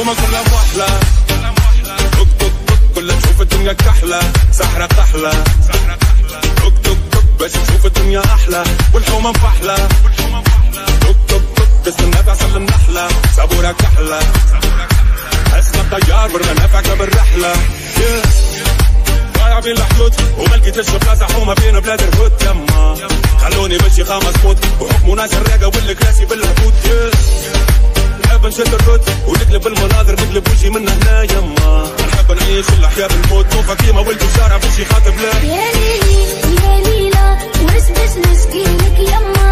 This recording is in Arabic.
والحومة كلها موحلة، توك توك توك كلها تشوف الدنيا كحلة، سحرة كحلة، توك توك توك باش تشوف الدنيا أحلى، والحومة مفحلة، توك توك توك تستنى تعسل النحلة، صابورة كحلة، اسمك طيار برمنافعك بالرحلة، ضايع بين الحدود وما لقيتش بلاصة حومة بين بلاد الهود، يما خلوني ماشي خامس فوت وحكموا ناس الراقة والكراسي بالهبوط، نحب نشد الرد ونقلب المناظر نقلب وجهي من هنا، يما نحب نعيش الأحياء بالموت، مو فكيمة ولد الشارع باش يخاطب لا يا ليلي يا ليلى واش باش نشكي لك يما